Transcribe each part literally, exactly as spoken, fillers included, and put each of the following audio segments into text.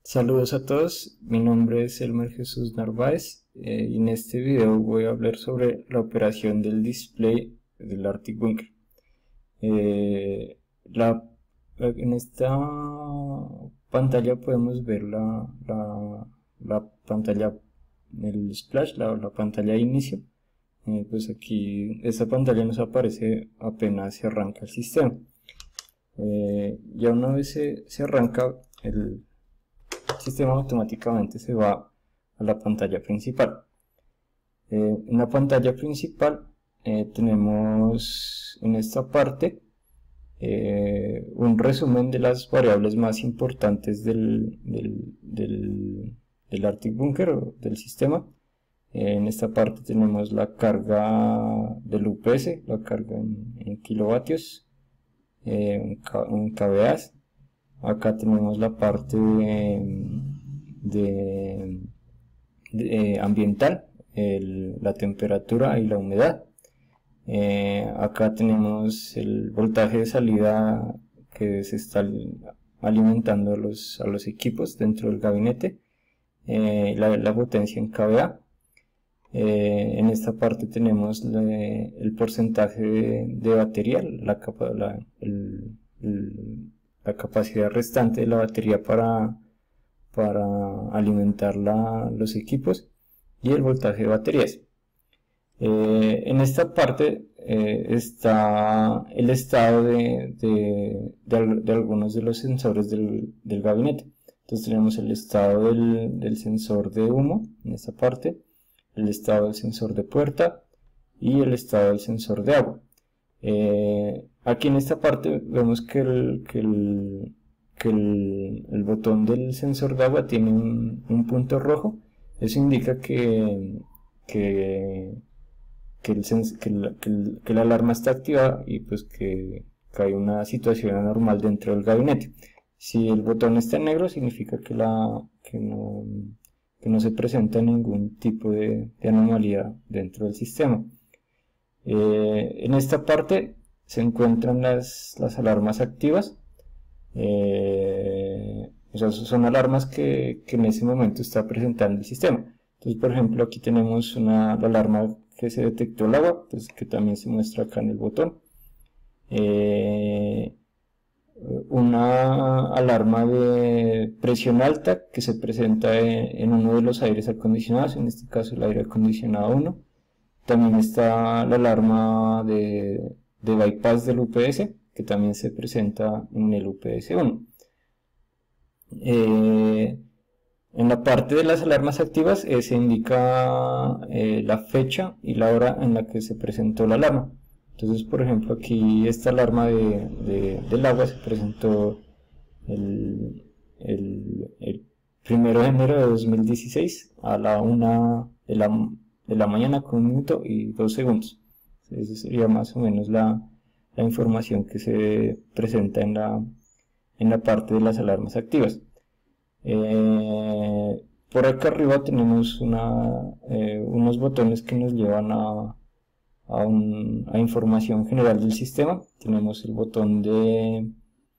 Saludos a todos, mi nombre es Elmer Jesús Narváez eh, y en este video voy a hablar sobre la operación del display del Arctic Bunker. Eh, la, en esta pantalla podemos ver la, la, la pantalla, el splash, la, la pantalla de inicio. Eh, pues aquí esta pantalla nos aparece apenas se arranca el sistema. Eh, ya una vez se, se arranca el sistema, automáticamente se va a la pantalla principal. Eh, en la pantalla principal eh, tenemos en esta parte eh, un resumen de las variables más importantes del, del, del, del Arctic Bunker o del sistema. Eh, en esta parte tenemos la carga del U P S, la carga en, en kilovatios, eh, en kVA. Acá tenemos la parte de, de, de ambiental, el, la temperatura y la humedad. Eh, acá tenemos el voltaje de salida que se está alimentando a los, a los equipos dentro del gabinete, eh, la, la potencia en kVA. Eh, en esta parte tenemos le, el porcentaje de, de batería, la, capa, la, el, el la capacidad restante de la batería para, para alimentar la, los equipos, y el voltaje de baterías. Eh, en esta parte eh, está el estado de, de, de, de algunos de los sensores del, del gabinete. Entonces tenemos el estado del, del sensor de humo en esta parte, el estado del sensor de puerta y el estado del sensor de agua. Eh, aquí en esta parte vemos que el, que el, que el, el botón del sensor de agua tiene un, un punto rojo. Eso indica que, que, que, el sens que, la, que, el, que la alarma está activada y pues que, que hay una situación anormal dentro del gabinete. Si el botón está en negro, significa que, la, que, no, que no se presenta ningún tipo de, de anomalía dentro del sistema. Eh, en esta parte se encuentran las, las alarmas activas. Eh, o sea, son alarmas que, que en ese momento está presentando el sistema. Entonces, por ejemplo, aquí tenemos una, la alarma que se detectó el agua, pues que también se muestra acá en el botón. Eh, una alarma de presión alta que se presenta en, en uno de los aires acondicionados, en este caso el aire acondicionado uno. También está la alarma de, de bypass del U P S, que también se presenta en el U P S uno. Eh, en la parte de las alarmas activas eh, se indica eh, la fecha y la hora en la que se presentó la alarma. Entonces, por ejemplo, aquí esta alarma de, de, del agua se presentó el, el, el primero de enero de dos mil dieciséis a la una de la de la mañana con un minuto y dos segundos. Esa sería más o menos la, la información que se presenta en la, en la parte de las alarmas activas. Eh, por acá arriba tenemos una, eh, unos botones que nos llevan a, a, un, a información general del sistema. Tenemos el botón de,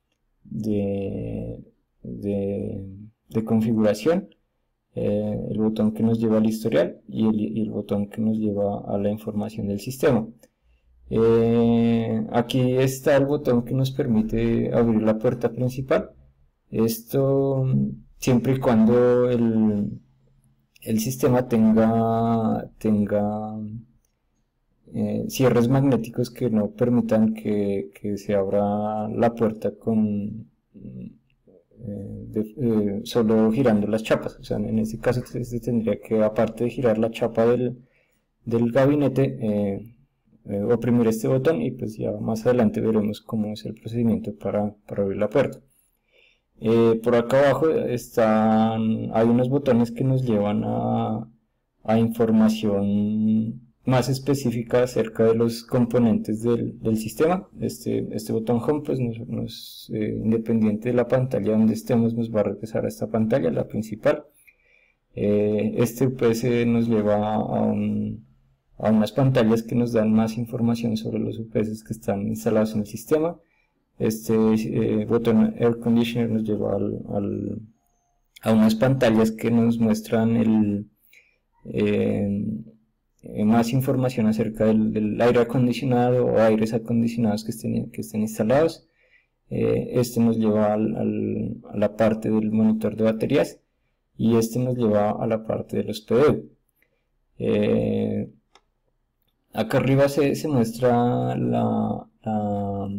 de, de, de configuración, Eh, el botón que nos lleva al historial y el, y el botón que nos lleva a la información del sistema. Eh, aquí está el botón que nos permite abrir la puerta principal. Esto siempre y cuando el, el sistema tenga, tenga eh, cierres magnéticos que no permitan que, que se abra la puerta con De, eh, solo girando las chapas. O sea, en este caso se tendría que, aparte de girar la chapa del, del gabinete, eh, eh, oprimir este botón, y pues ya más adelante veremos cómo es el procedimiento para, para abrir la puerta. Eh, por acá abajo están, hay unos botones que nos llevan a, a información más específica acerca de los componentes del, del sistema. Este, este botón Home, pues nos, nos, eh, independiente de la pantalla donde estemos, nos va a regresar a esta pantalla, la principal. Eh, este U P S nos lleva a, un, a unas pantallas que nos dan más información sobre los U P S que están instalados en el sistema. Este eh, botón Air Conditioner nos lleva al, al, a unas pantallas que nos muestran el, eh, más información acerca del, del aire acondicionado o aires acondicionados que estén, que estén instalados. Eh, este nos lleva al, al, a la parte del monitor de baterías y este nos lleva a la parte de los P D U. Eh, acá arriba se, se muestra la, la,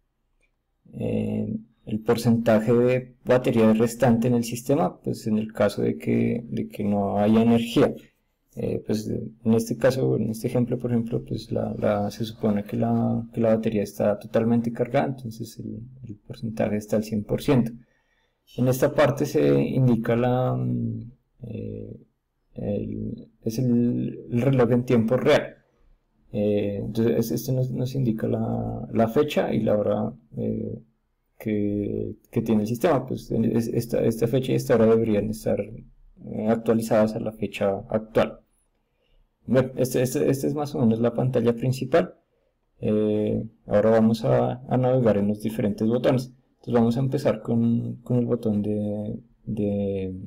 eh, el porcentaje de batería restante en el sistema, pues en el caso de que, de que no haya energía. Eh, pues en este caso, en este ejemplo, por ejemplo, pues la, la, se supone que la, que la batería está totalmente cargada, entonces el, el porcentaje está al cien por ciento. En esta parte se indica la, eh, el, es el, el reloj en tiempo real. Eh, entonces este nos, nos indica la, la fecha y la hora eh, que, que tiene el sistema. Pues esta, esta fecha y esta hora deberían estar eh, actualizadas a la fecha actual. Bueno, este, este, este es más o menos la pantalla principal. Eh, ahora vamos a, a navegar en los diferentes botones. Entonces vamos a empezar con, con el botón de, de,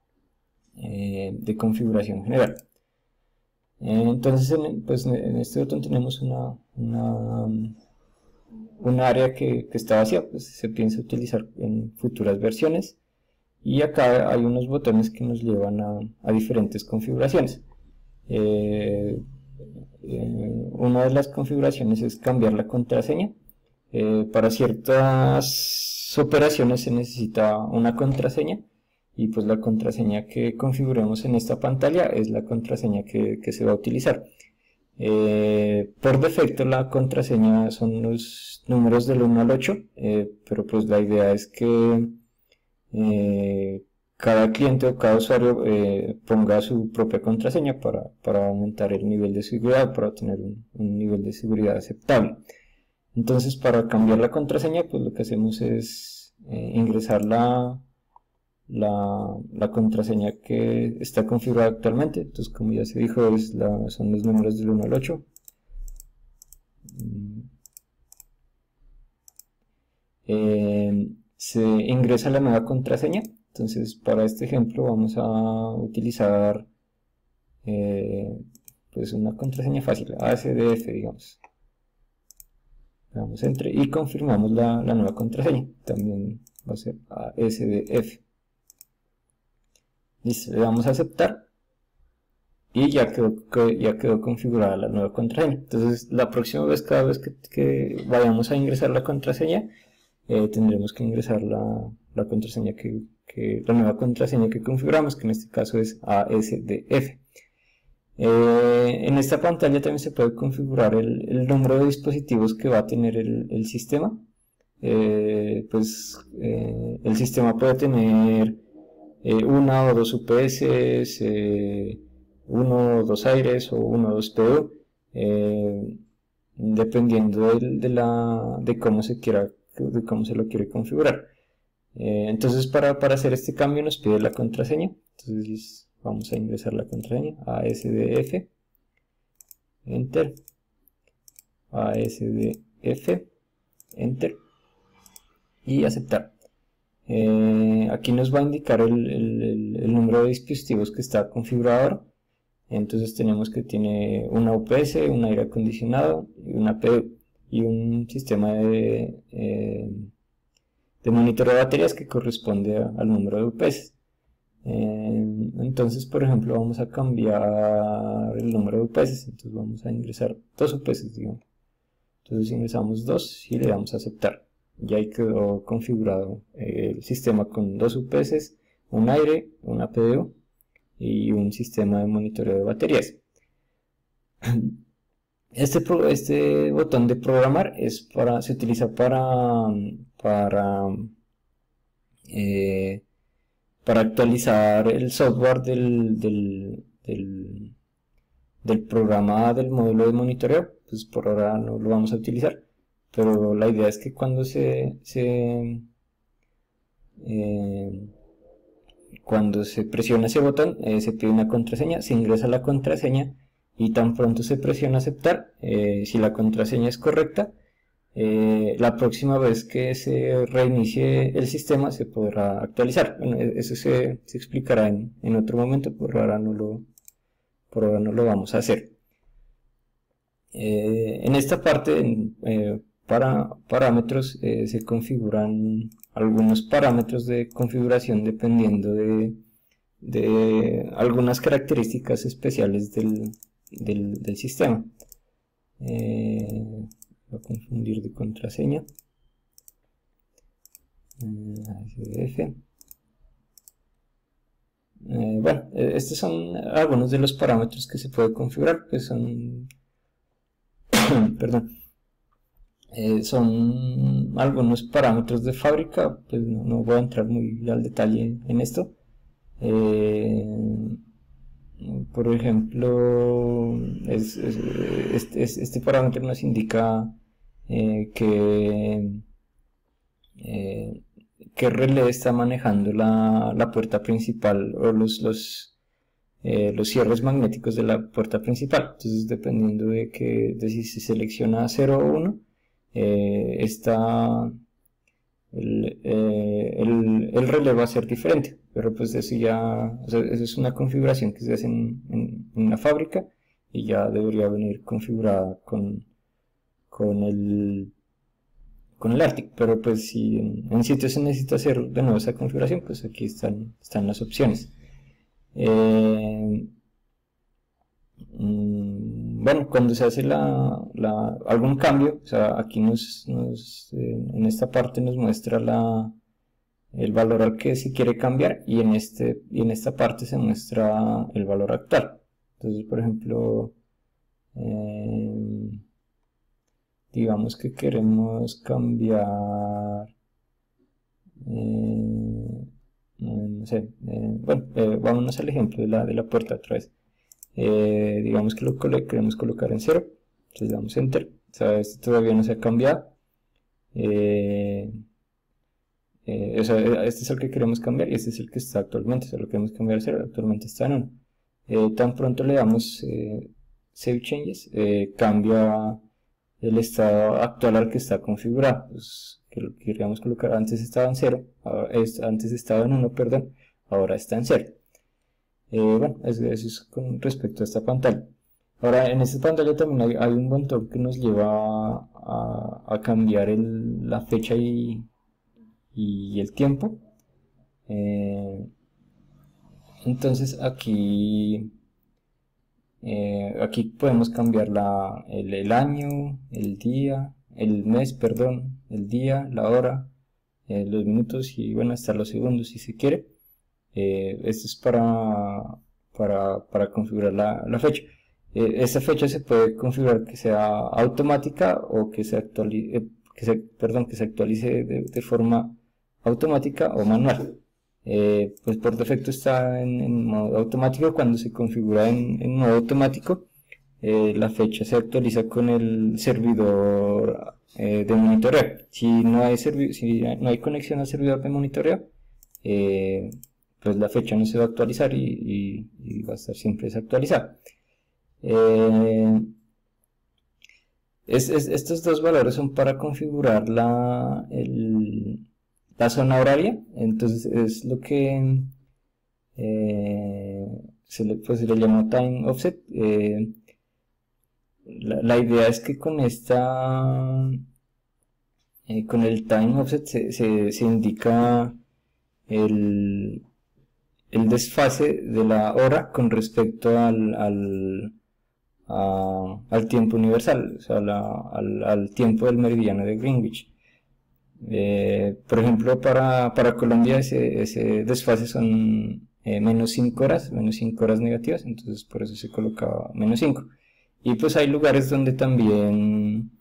eh, de configuración general. Eh, entonces en, pues en este botón tenemos una, una, una área que, que está vacía, pues se piensa utilizar en futuras versiones. Y acá hay unos botones que nos llevan a, a diferentes configuraciones. Eh, eh, una de las configuraciones es cambiar la contraseña. Eh, para ciertas operaciones se necesita una contraseña y pues la contraseña que configuremos en esta pantalla es la contraseña que, que se va a utilizar. Eh, por defecto la contraseña son los números del uno al ocho, eh, pero pues la idea es que eh, cada cliente o cada usuario eh, ponga su propia contraseña para, para aumentar el nivel de seguridad, para obtener un, un nivel de seguridad aceptable. Entonces, para cambiar la contraseña, pues lo que hacemos es eh, ingresar la, la, la contraseña que está configurada actualmente. Entonces, como ya se dijo, es la, son los números del uno al ocho. Eh, se ingresa la nueva contraseña. Entonces, para este ejemplo vamos a utilizar eh, pues una contraseña fácil, A S D F, digamos. Damos entre y confirmamos la, la nueva contraseña. También va a ser A S D F. Listo, le damos a aceptar y ya quedó, ya quedó configurada la nueva contraseña. Entonces, la próxima vez, cada vez que, que vayamos a ingresar la contraseña, eh, tendremos que ingresar la, la contraseña que, que la nueva contraseña que configuramos, que en este caso es A S D F. Eh, en esta pantalla también se puede configurar el, el número de dispositivos que va a tener el, el sistema. Eh, pues eh, el sistema puede tener eh, una o dos U P S, eh, uno o dos aires o uno o dos P D U, eh, dependiendo de, de, la, de cómo se quiera, de cómo se lo quiere configurar. Eh, entonces para, para hacer este cambio nos pide la contraseña. Entonces vamos a ingresar la contraseña, A S D F, enter, A S D F, enter y aceptar. Eh, aquí nos va a indicar el, el, el número de dispositivos que está configurado ahora. Entonces tenemos que tiene una U P S, un aire acondicionado y una P D U y un sistema de, eh, de monitoreo de baterías que corresponde a, al número de U P S. Eh, entonces, por ejemplo, vamos a cambiar el número de U P S. Entonces vamos a ingresar dos U P S, digamos. Entonces ingresamos dos y le damos a aceptar. Ya ahí quedó configurado eh, el sistema con dos U P S, un aire, una P D U y un sistema de monitoreo de baterías. Este, este botón de programar es para, se utiliza para, para, eh, para actualizar el software del, del, del, del programa del módulo de monitoreo. Pues por ahora no lo vamos a utilizar, pero la idea es que cuando se, se eh, cuando se presiona ese botón eh, se pide una contraseña, se ingresa la contraseña y tan pronto se presiona aceptar, eh, si la contraseña es correcta, eh, la próxima vez que se reinicie el sistema se podrá actualizar. Bueno, eso se, se explicará en, en otro momento, por ahora no lo, por ahora no lo vamos a hacer. Eh, en esta parte, en, eh, para parámetros, eh, se configuran algunos parámetros de configuración dependiendo de, de algunas características especiales del, del, del sistema. Eh, voy a confundir de contraseña. Eh, eh, bueno, estos son algunos de los parámetros que se puede configurar, que son perdón, eh, son algunos parámetros de fábrica, pues no, no voy a entrar muy al detalle en esto. Eh, por ejemplo, es, es, este, este parámetro nos indica eh, que eh, qué relé está manejando la, la puerta principal o los, los Eh, los cierres magnéticos de la puerta principal. Entonces, dependiendo de que de si se selecciona cero o uno, eh, está el, eh, el, el relé va a ser diferente, pero pues eso ya, o sea, eso es una configuración que se hace en, en, en la fábrica y ya debería venir configurada con, con el con el Arctic, pero pues si en, en sitio se necesita hacer de nuevo esa configuración, pues aquí están, están las opciones. Eh, bueno, cuando se hace la, la, algún cambio, o sea, aquí nos, nos eh, en esta parte nos muestra la, el valor al que se quiere cambiar y en, este, y en esta parte se muestra el valor actual. Entonces, por ejemplo, eh, digamos que queremos cambiar eh, no sé, eh, bueno, eh, vámonos al ejemplo de la, de la puerta otra vez. Eh, digamos que lo queremos colocar en cero, entonces le damos enter, o sea, este todavía no se ha cambiado. Eh, eh, o sea, este es el que queremos cambiar y este es el que está actualmente, o sea, lo queremos cambiar a cero, actualmente está en uno. Eh, tan pronto le damos eh, Save Changes, eh, cambia el estado actual al que está configurado. Pues, que lo queríamos colocar, antes estaba en cero, antes estaba en uno, perdón, ahora está en cero. Eh, bueno, eso, eso es con respecto a esta pantalla. Ahora, en esta pantalla también hay, hay un botón que nos lleva a, a cambiar el, la fecha y, y el tiempo. Eh, entonces aquí eh, aquí podemos cambiar la, el, el año, el día, el mes, perdón, el día, la hora, eh, los minutos y bueno, hasta los segundos si se quiere. Eh, esto es para, para, para configurar la, la fecha. Eh, esta fecha se puede configurar que sea automática o que se actualice, eh, que se, perdón, que se actualice de, de forma automática o manual. Eh, pues por defecto está en, en modo automático. Cuando se configura en, en modo automático, eh, la fecha se actualiza con el servidor eh, de monitoreo. Si no hay, si no hay conexión al servidor de monitoreo, eh, pues la fecha no se va a actualizar y, y, y va a estar siempre desactualizada. Eh, es, es, estos dos valores son para configurar la, el, la zona horaria. Entonces es lo que eh, se, le, pues, se le llama time offset. Eh, la, la idea es que con esta eh, con el time offset se, se, se indica el, el desfase de la hora con respecto al, al, a, al tiempo universal, o sea, la, al, al tiempo del meridiano de Greenwich. Eh, por ejemplo, para, para Colombia ese, ese desfase son eh, menos cinco horas, menos cinco horas negativas, entonces por eso se coloca menos cinco. Y pues hay lugares donde también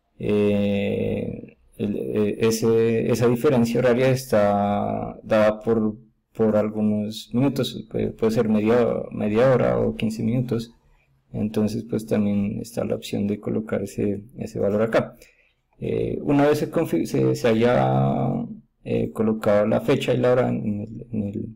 eh, el, ese, esa diferencia horaria está dada por, por algunos minutos, puede, puede ser media, media hora o quince minutos, entonces pues también está la opción de colocar ese, ese valor acá. Eh, una vez se, se, se haya eh, colocado la fecha y la hora en el, en el,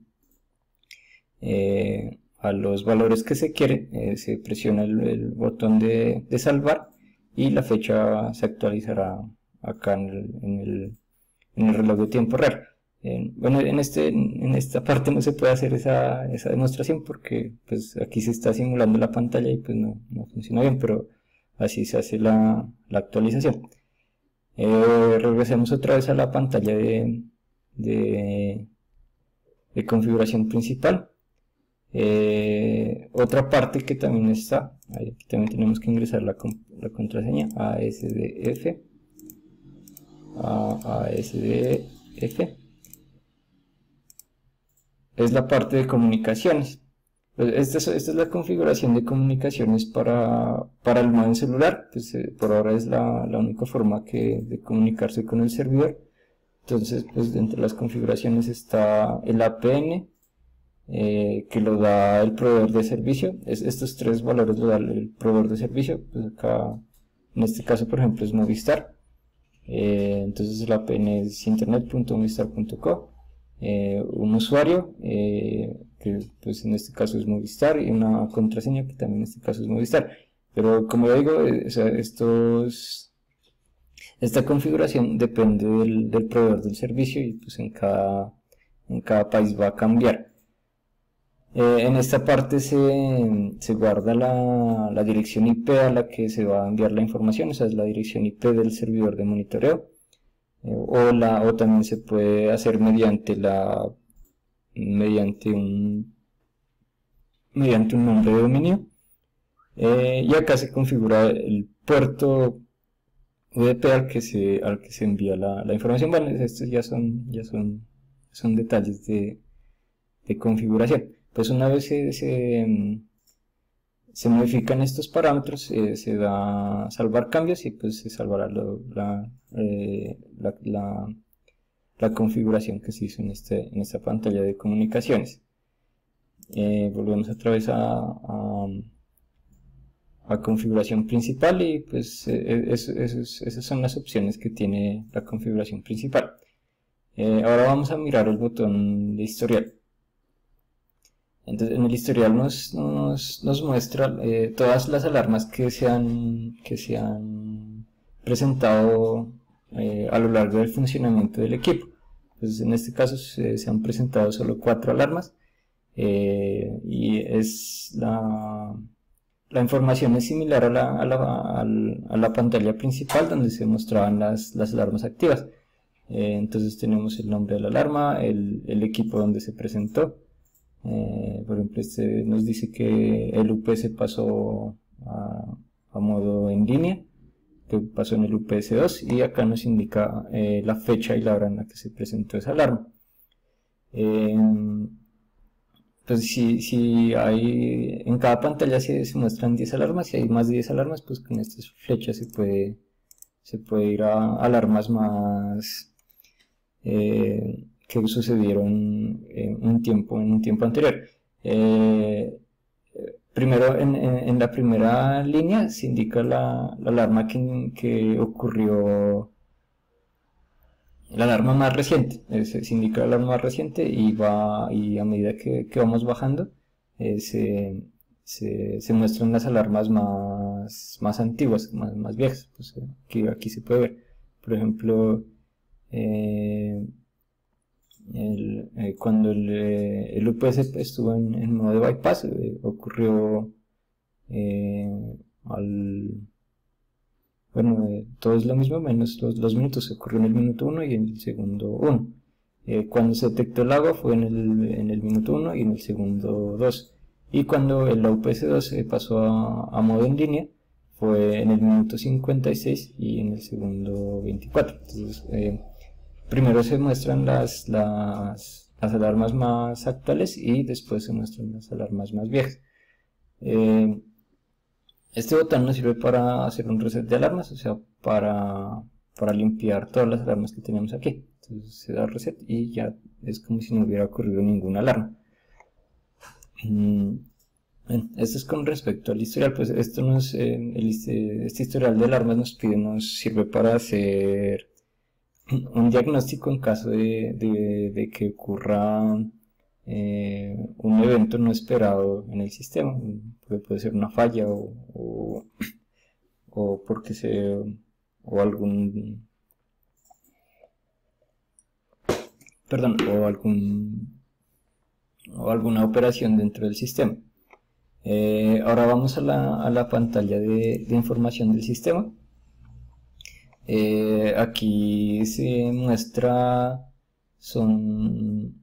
eh, a los valores que se quiere, eh, se presiona el, el botón de, de salvar y la fecha se actualizará acá en el, en el, en el reloj de tiempo real. Eh, bueno, en, este, en esta parte no se puede hacer esa, esa demostración porque pues aquí se está simulando la pantalla y pues no, no funciona bien, pero así se hace la, la actualización. Eh, regresemos otra vez a la pantalla de, de, de configuración principal. Eh, otra parte que también está, aquí también tenemos que ingresar la, la contraseña A S D F, A S D F, es la parte de comunicaciones. Esta es, esta es la configuración de comunicaciones para, para el modem celular, pues, eh, por ahora es la, la única forma que, de comunicarse con el servidor. Entonces, pues entre las configuraciones está el A P N, eh, que lo da el proveedor de servicio. Es, estos tres valores lo da el proveedor de servicio, pues acá en este caso por ejemplo es Movistar. Eh, entonces el A P N es internet punto movistar punto co. Eh, un usuario, eh, que pues en este caso es Movistar, y una contraseña que también en este caso es Movistar. Pero como ya digo, eh, o sea, estos, esta configuración depende del, del proveedor del servicio y pues en cada, en cada país va a cambiar. Eh, en esta parte se, se guarda la, la dirección I P a la que se va a enviar la información, o sea, es la dirección I P del servidor de monitoreo. O, la, o también se puede hacer mediante la mediante un mediante un nombre de dominio, eh, y acá se configura el puerto U D P al que se al que se envía la, la información. Bueno, estos ya son ya son son detalles de, de configuración. Pues una vez se, se, se modifican estos parámetros, eh, se da salvar cambios y pues se salvará lo, la, eh, la, la, la configuración que se hizo en, este, en esta pantalla de comunicaciones. Eh, volvemos otra vez a, a, a configuración principal y pues eh, eso, eso, esas son las opciones que tiene la configuración principal. Eh, ahora vamos a mirar el botón de historial. Entonces en el historial nos, nos, nos muestra eh, todas las alarmas que se han, que se han presentado eh, a lo largo del funcionamiento del equipo. Pues en este caso se, se han presentado solo cuatro alarmas, eh, y es la, la información es similar a la, a, la, a la pantalla principal donde se mostraban las, las alarmas activas. Eh, entonces tenemos el nombre de la alarma, el, el equipo donde se presentó. Eh, por ejemplo, este nos dice que el U P S pasó a, a modo en línea, que pasó en el U P S dos, y acá nos indica eh, la fecha y la hora en la que se presentó esa alarma. Eh, pues si, si hay en cada pantalla se, se muestran diez alarmas, si hay más de diez alarmas, pues con estas flechas se puede, se puede ir a alarmas más eh, que sucedieron en un tiempo, en un tiempo anterior. Eh, primero, en, en, en la primera línea se indica la, la alarma que, que ocurrió, la alarma más reciente, eh, se, se indica la alarma más reciente y, va, y a medida que, que vamos bajando eh, se, se, se muestran las alarmas más, más antiguas, más, más viejas. Pues aquí, aquí se puede ver, por ejemplo, eh, El, eh, cuando el, eh, el U P S estuvo en, en modo de bypass, eh, ocurrió eh, al bueno, eh, todo es lo mismo menos los, los minutos, ocurrió en el minuto uno y en el segundo uno. Eh, cuando se detectó el agua fue en el, en el minuto uno y en el segundo dos, y cuando el U P S dos eh, pasó a, a modo en línea fue en el minuto cincuenta y seis y en el segundo veinticuatro. Entonces, eh, primero se muestran las, las, las alarmas más actuales y después se muestran las alarmas más viejas. Eh, este botón nos sirve para hacer un reset de alarmas, o sea, para, para limpiar todas las alarmas que tenemos aquí. Entonces se da reset y ya es como si no hubiera ocurrido ninguna alarma. Bueno, esto es con respecto al historial. Pues esto nos, eh, el, este historial de alarmas nos pide, nos sirve para hacer un diagnóstico en caso de, de, de que ocurra eh, un evento no esperado en el sistema. Puede, puede ser una falla, o, o, o porque se o algún perdón, o algún o alguna operación dentro del sistema. Eh, ahora vamos a la, a la pantalla de, de información del sistema. Eh, aquí se muestra, son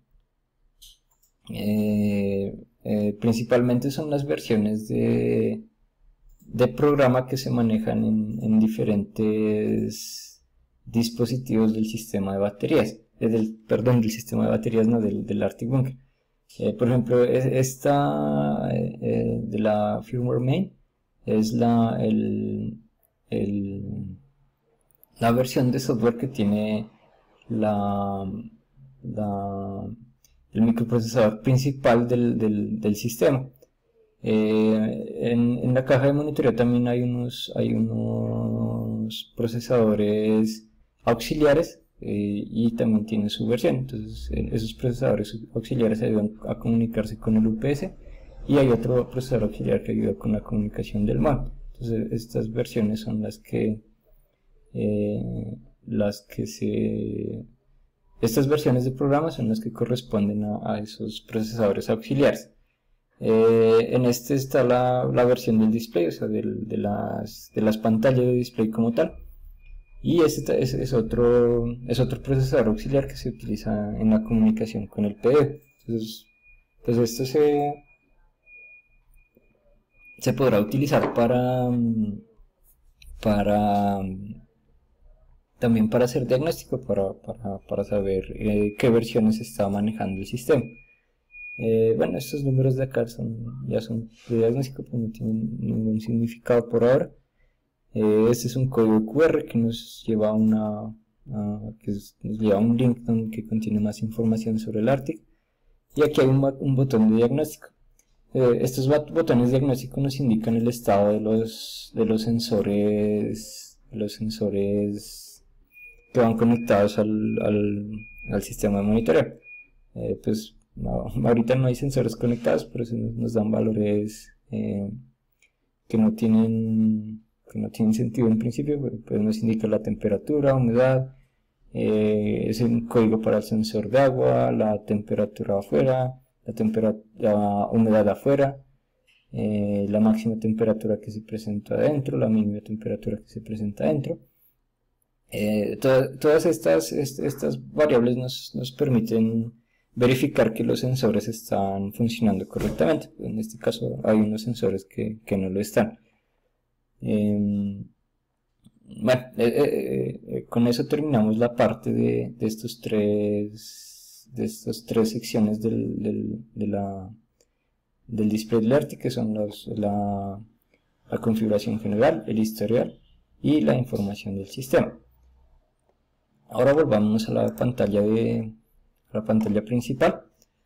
eh, eh, principalmente son las versiones de, de programa que se manejan en, en diferentes dispositivos del sistema de baterías, eh, del, perdón, del sistema de baterías, no, del, del Arctic Bunker. Eh, por ejemplo, esta eh, de la firmware main es la, el, el, la versión de software que tiene la, la, el microprocesador principal del, del, del sistema. Eh, en, en la caja de monitoreo también hay unos, hay unos procesadores auxiliares. Eh, y también tiene su versión. Entonces eh, esos procesadores auxiliares ayudan a comunicarse con el U P S, y hay otro procesador auxiliar que ayuda con la comunicación del MAN. Entonces estas versiones son las que eh, las que se estas versiones de programa son las que corresponden a, a esos procesadores auxiliares. Eh, en este está la, la versión del display, o sea, del, de, las, de las pantallas de display como tal. Y este es, es, otro, es otro procesador auxiliar que se utiliza en la comunicación con el P D. Entonces, pues esto se, se podrá utilizar para, para también para hacer diagnóstico, para, para, para saber eh, qué versiones está manejando el sistema. Eh, bueno, estos números de acá son, ya son de diagnóstico, pues no tienen ningún significado por ahora. Eh, este es un código Q R que nos lleva a una uh, que es, nos lleva a un link donde, que contiene más información sobre el Arctic, y aquí hay un, un botón de diagnóstico. Eh, estos botones de diagnóstico nos indican el estado de los de los sensores de los sensores que van conectados al, al, al sistema de monitoreo. Eh, pues no, ahorita no hay sensores conectados, pero eso nos, nos dan valores eh, que no tienen que no tienen sentido en principio. Pues nos indica la temperatura, humedad, eh, es un código para el sensor de agua, la temperatura afuera, la, temperatura, la humedad afuera, eh, la máxima temperatura que se presenta adentro, la mínima temperatura que se presenta adentro. Eh, to todas estas, est estas variables nos, nos permiten verificar que los sensores están funcionando correctamente. En este caso hay unos sensores que, que no lo están. Eh, bueno, eh, eh, eh, con eso terminamos la parte de, de estos tres de estas tres secciones del, del, de la, del display del Arctic, que son los, la, la configuración general, el historial y la información del sistema. Ahora volvamos a la pantalla de a la pantalla principal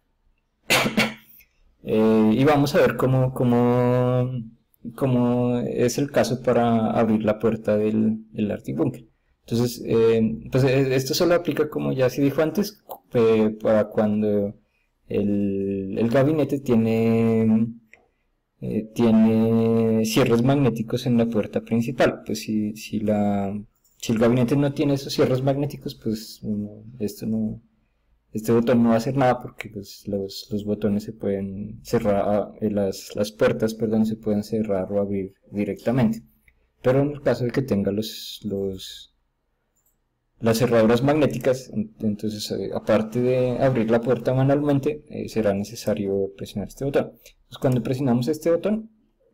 eh, y vamos a ver cómo, cómo como es el caso para abrir la puerta del, del Arctic Bunker. Entonces, eh, pues esto solo aplica, como ya se dijo antes, eh, para cuando el, el gabinete tiene, eh, tiene cierres magnéticos en la puerta principal. Pues si, si, la, si el gabinete no tiene esos cierres magnéticos, pues no, esto no... Este botón no va a hacer nada, porque pues, los, los botones se pueden cerrar, eh, las, las puertas, perdón, se pueden cerrar o abrir directamente. Pero en el caso de que tenga los, los, las cerraduras magnéticas, entonces eh, aparte de abrir la puerta manualmente, eh, será necesario presionar este botón. Entonces, cuando presionamos este botón,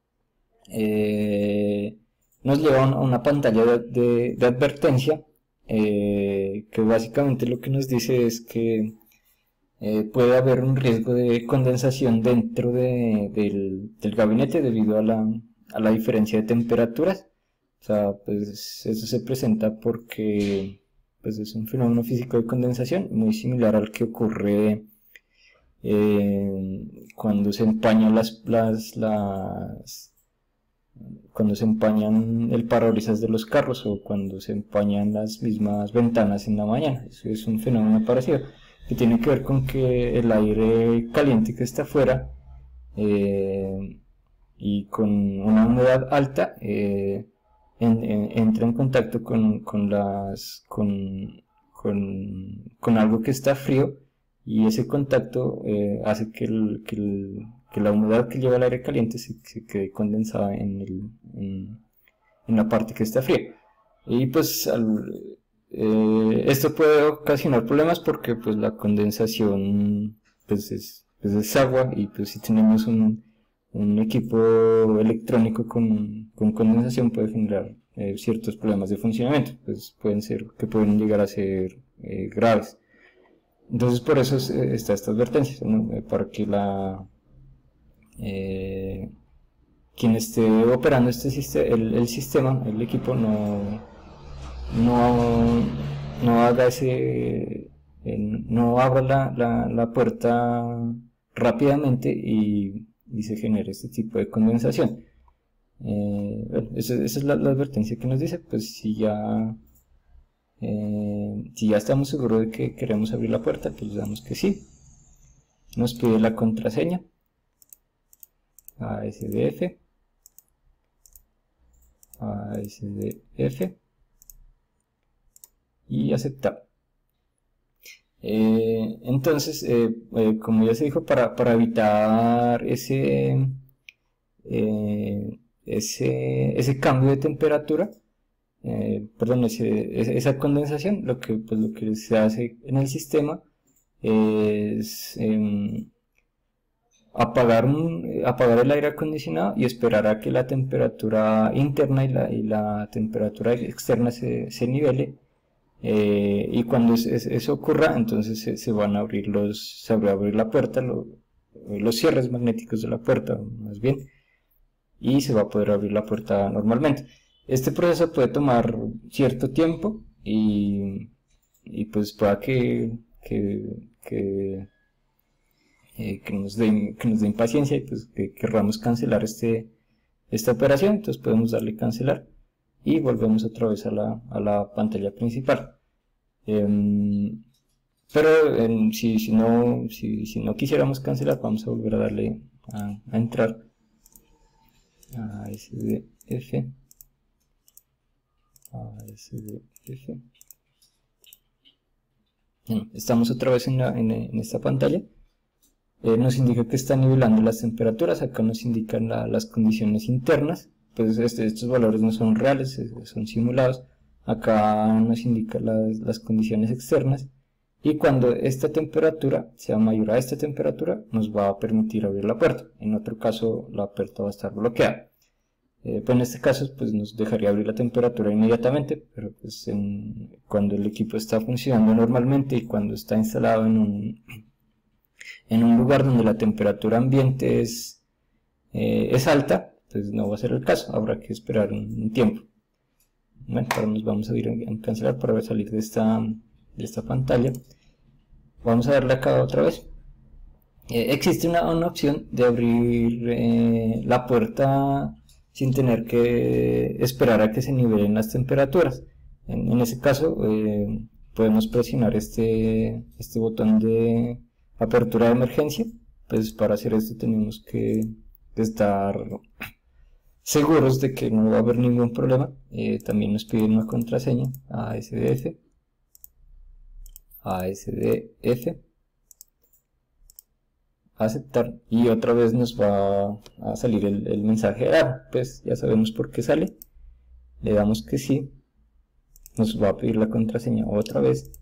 eh, nos lleva a una pantalla de, de, de advertencia. Eh, que básicamente lo que nos dice es que eh, puede haber un riesgo de condensación dentro de, del, del gabinete debido a la, a la diferencia de temperaturas. O sea, pues eso se presenta porque pues, es un fenómeno físico de condensación muy similar al que ocurre eh, cuando se empañan las, las, las cuando se empañan el parabrisas de los carros, o cuando se empañan las mismas ventanas en la mañana. Eso es un fenómeno parecido, que tiene que ver con que el aire caliente que está afuera eh, y con una humedad alta eh, en, en, entra en contacto con, con, las, con, con, con algo que está frío, y ese contacto eh, hace que, el, que, el, que la humedad que lleva el aire caliente se, se quede condensada en, el, en, en la parte que está fría. Y pues al, eh, esto puede ocasionar problemas porque pues la condensación pues es, pues es agua, y pues si tenemos un, un equipo electrónico con, con condensación puede generar eh, ciertos problemas de funcionamiento, pues pueden ser que pueden llegar a ser eh, graves. Entonces por eso es, está esta advertencia, ¿no? Eh, para que la eh, quien esté operando este sistema, el, el sistema, el equipo no no, no haga ese eh, no abra la, la, la puerta rápidamente y, y se genere este tipo de condensación. Eh, bueno, esa, esa es la, la advertencia que nos dice. Pues si ya eh, si ya estamos seguros de que queremos abrir la puerta, pues le damos que sí. Nos pide la contraseña A S D F A S D F y aceptar. Eh, entonces, eh, eh, como ya se dijo, para, para evitar ese, eh, ese, ese cambio de temperatura, eh, perdón, ese, esa condensación, lo que, pues, lo que se hace en el sistema es eh, apagar, un, apagar el aire acondicionado y esperar a que la temperatura interna y la, y la temperatura externa se, se nivele. Eh, y cuando es, es, eso ocurra, entonces se, se van a abrir los, se va a abrir la puerta, lo, los cierres magnéticos de la puerta, más bien, y se va a poder abrir la puerta normalmente. Este proceso puede tomar cierto tiempo y, y pues pueda que, que, que, eh, que, nos dé, que nos dé impaciencia y pues que querramos cancelar este, esta operación. Entonces podemos darle cancelar y volvemos otra vez a la, a la pantalla principal. Eh, pero en, si, si, no, si, si no quisiéramos cancelar, vamos a volver a darle a, a entrar a A S D F A S D F. Bueno, estamos otra vez en, la, en, en esta pantalla. Eh, nos indica que está nivelando las temperaturas. Acá nos indican la, las condiciones internas. Pues este, estos valores no son reales, son simulados. Acá nos indica las, las condiciones externas, y cuando esta temperatura sea mayor a esta temperatura nos va a permitir abrir la puerta. En otro caso la puerta va a estar bloqueada. Eh, pues en este caso pues nos dejaría abrir la temperatura inmediatamente, pero pues en, cuando el equipo está funcionando normalmente y cuando está instalado en un, en un lugar donde la temperatura ambiente es, eh, es alta, pues no va a ser el caso, habrá que esperar un, un tiempo. Bueno, ahora nos vamos a ir a cancelar para salir de esta, de esta pantalla. Vamos a darle acá otra vez. Eh, existe una, una opción de abrir eh, la puerta sin tener que esperar a que se nivelen las temperaturas. En, en ese caso eh, podemos presionar este, este botón de apertura de emergencia. Pues para hacer esto tenemos que, que estar seguros de que no va a haber ningún problema. Eh, también nos piden una contraseña, A S D F A S D F aceptar, y otra vez nos va a salir el, el mensaje de error. Pues ya sabemos por qué sale, le damos que sí, nos va a pedir la contraseña otra vez,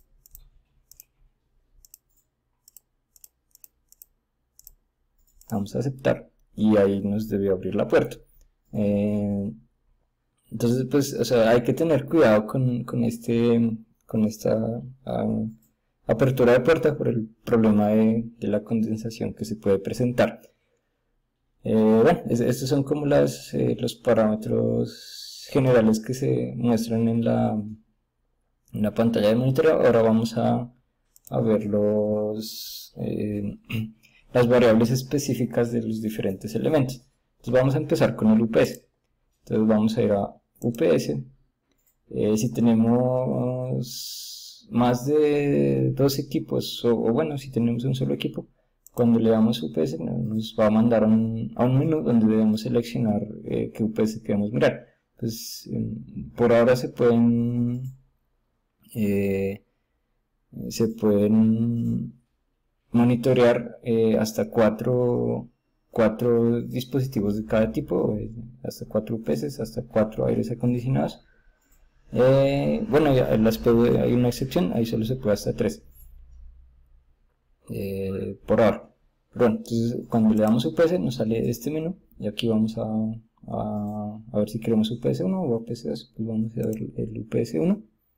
vamos a aceptar y ahí nos debe abrir la puerta. Eh, entonces pues o sea, hay que tener cuidado con, con este con esta uh, apertura de puerta por el problema de, de la condensación que se puede presentar. Eh, bueno, es, estos son como las, eh, los parámetros generales que se muestran en la, en la pantalla de monitoreo. Ahora vamos a, a ver los, eh, las variables específicas de los diferentes elementos. Entonces vamos a empezar con el U P S. Entonces vamos a ir a U P S. Eh, si tenemos más de dos equipos, o, o bueno, si tenemos un solo equipo, cuando le damos U P S nos va a mandar a un, a un menú donde debemos seleccionar eh, qué U P S queremos mirar. Pues eh, por ahora se pueden eh, eh, se pueden monitorear eh, hasta cuatro, cuatro dispositivos de cada tipo, eh, hasta cuatro U P S, hasta cuatro aires acondicionados. Eh, bueno, ya en las P V hay una excepción, ahí solo se puede hasta tres eh, por ahora. Pero bueno, entonces cuando le damos U P S nos sale este menú y aquí vamos a, a, a ver si queremos U P S uno o U P S dos. Pues vamos a ver el U P S uno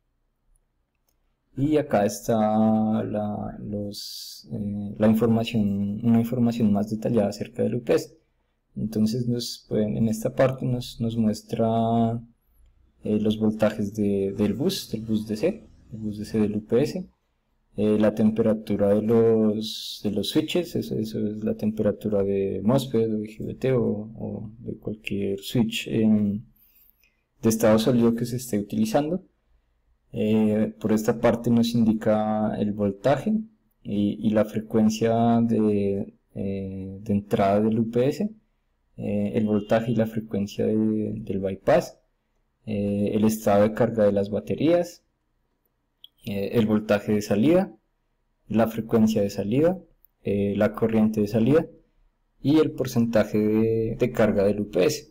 y acá está la, los, eh, la información, una información más detallada acerca del U P S. Entonces nos pueden, en esta parte nos, nos muestra eh, los voltajes de, del bus, del bus D C, el bus D C del U P S. Eh, la temperatura de los, de los switches, eso, eso es la temperatura de MOSFET o de I G B T o, o de cualquier switch eh, de estado sólido que se esté utilizando. Eh, por esta parte nos indica el voltaje y, y la frecuencia de, eh, de entrada del U P S, eh, el voltaje y la frecuencia de, del bypass, eh, el estado de carga de las baterías, el voltaje de salida, la frecuencia de salida, eh, la corriente de salida y el porcentaje de, de carga del U P S.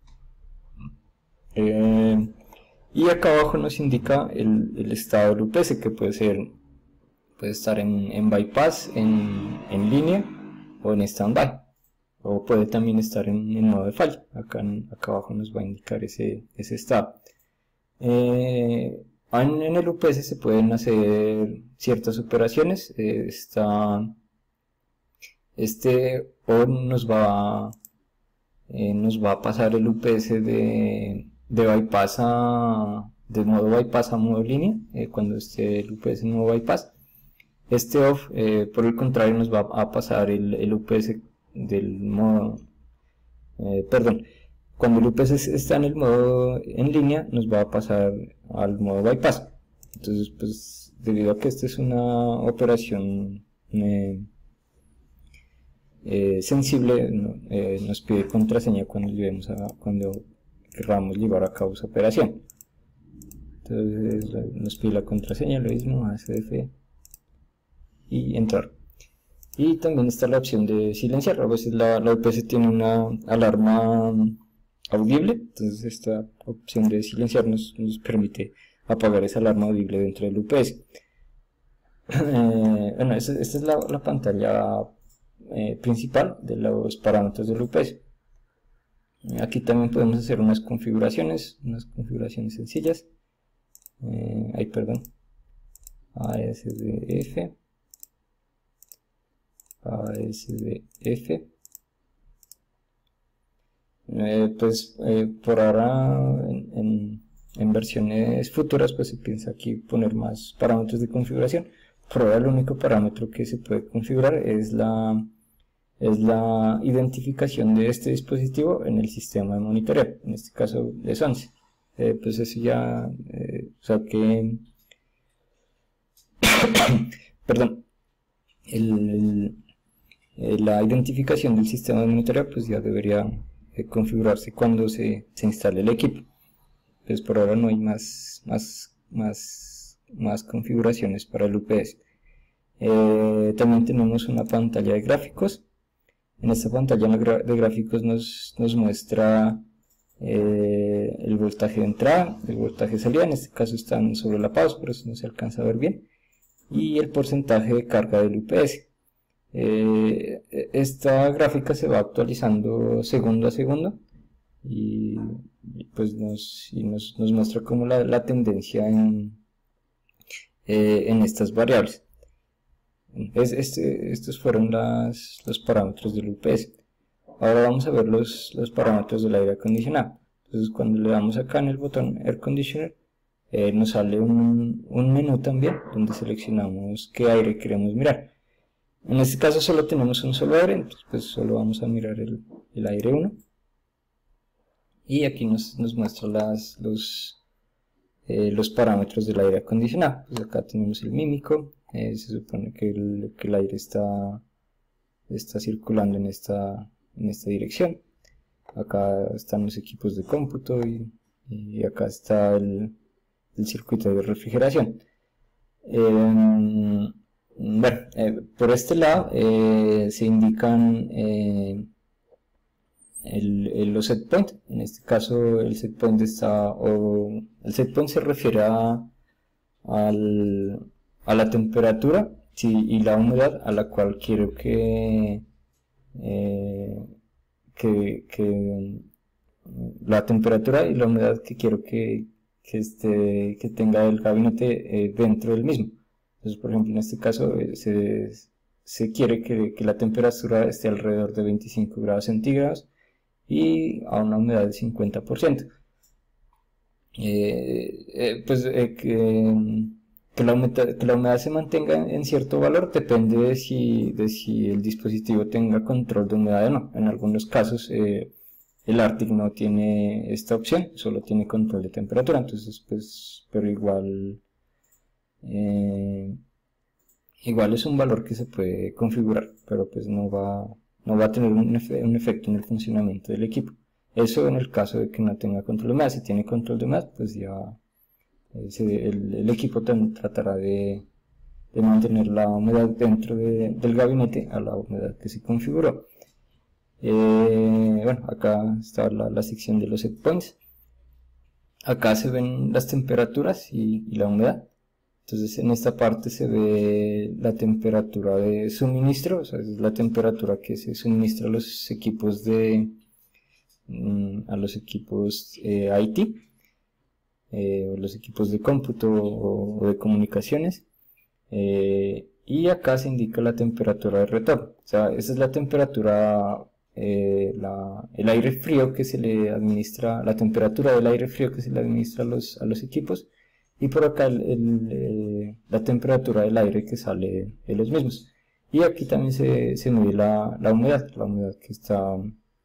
Eh, y acá abajo nos indica el, el estado del U P S, que puede ser puede estar en, en bypass, en, en línea o en standby, o puede también estar en, en modo de falla. Acá, acá abajo nos va a indicar ese, ese estado. Eh, En, en el U P S se pueden hacer ciertas operaciones. Eh, está, este on nos va, eh, nos va a pasar el U P S de, de bypass a, de modo bypass a modo línea, eh, cuando esté el U P S en modo bypass. Este off, eh, por el contrario, nos va a pasar el, el U P S del modo, eh, perdón, cuando el U P S está en el modo en línea, nos va a pasar al modo bypass. Entonces, pues, debido a que esta es una operación eh, eh, sensible, no, eh, nos pide contraseña cuando, llevemos a, cuando queramos llevar a cabo esa operación. Entonces, nos pide la contraseña, lo mismo, A S D F y entrar. Y también está la opción de silenciar. A veces la, la U P S tiene una alarma audible, entonces esta opción de silenciar nos, nos permite apagar esa alarma audible dentro del U P S. Eh, bueno, esta, esta es la, la pantalla eh, principal de los parámetros del U P S. Aquí también podemos hacer unas configuraciones, unas configuraciones sencillas. Eh, ay, perdón. A S D F. A S D F. Eh, pues eh, por ahora en, en, en versiones futuras pues se piensa aquí poner más parámetros de configuración. Por ahora el único parámetro que se puede configurar es la, es la identificación de este dispositivo en el sistema de monitoreo, en este caso es once. Eh, pues eso ya, eh, o sea que, perdón, el, el, la identificación del sistema de monitoreo pues ya debería configurarse cuando se, se instale el equipo. Entonces por ahora no hay más, más, más, más configuraciones para el U P S. Eh, también tenemos una pantalla de gráficos. En esta pantalla de gráficos nos, nos muestra eh, el voltaje de entrada, el voltaje de salida, en este caso están sobre la pausa, por eso no se alcanza a ver bien, y el porcentaje de carga del U P S. Eh, esta gráfica se va actualizando segundo a segundo y, y pues nos, y nos, nos muestra como la, la tendencia en, eh, en estas variables. Es, este, estos fueron las, los parámetros del U P S. Ahora vamos a ver los, los parámetros del aire acondicionado. Entonces cuando le damos acá en el botón Air Conditioner, eh, nos sale un, un menú también donde seleccionamos qué aire queremos mirar. En este caso solo tenemos un solo aire, entonces pues solo vamos a mirar el, el aire uno. Y aquí nos, nos muestra las, los, eh, los parámetros del aire acondicionado. Pues acá tenemos el mímico, eh, se supone que el, que el aire está, está circulando en esta, en esta dirección. Acá están los equipos de cómputo y, y acá está el, el circuito de refrigeración. Eh, bueno, eh, por este lado eh, se indican eh, el, el, los set points. En este caso el set point está, o el set point se refiere a, al, a la temperatura, sí, y la humedad a la cual quiero que, eh, que, que la temperatura y la humedad que quiero que, que, esté, que tenga el gabinete eh, dentro del mismo. Entonces, por ejemplo, en este caso eh, se, se quiere que, que la temperatura esté alrededor de veinticinco grados centígrados y a una humedad del cincuenta por ciento. Eh, eh, pues eh, que, que, la humedad, que la humedad se mantenga en cierto valor depende de si, de si el dispositivo tenga control de humedad o no. En algunos casos eh, el Arctic no tiene esta opción, solo tiene control de temperatura, entonces pues, pero igual eh, igual es un valor que se puede configurar, pero pues no va, no va a tener un, efe, un efecto en el funcionamiento del equipo. Eso en el caso de que no tenga control de humedad. Si tiene control de humedad, pues ya eh, se, el, el equipo tratará de, de mantener la humedad dentro de, del gabinete a la humedad que se configuró. Eh, bueno, acá está la, la sección de los set points. Acá se ven las temperaturas y, y la humedad. Entonces en esta parte se ve la temperatura de suministro, o sea, es la temperatura que se suministra a los equipos de a los equipos eh, I T, eh, o los equipos de cómputo o, o de comunicaciones, eh, y acá se indica la temperatura de retorno. O sea, esa es la temperatura, eh, la, el aire frío que se le administra, la temperatura del aire frío que se le administra a los, a los equipos, y por acá el, el, eh, la temperatura del aire que sale de los mismos. Y aquí también se, se mide la, la humedad, la humedad que está